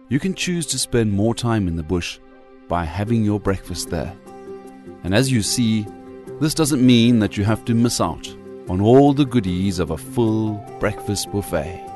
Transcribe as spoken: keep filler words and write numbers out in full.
You can choose to spend more time in the bush by having your breakfast there. And as you see, this doesn't mean that you have to miss out on all the goodies of a full breakfast buffet.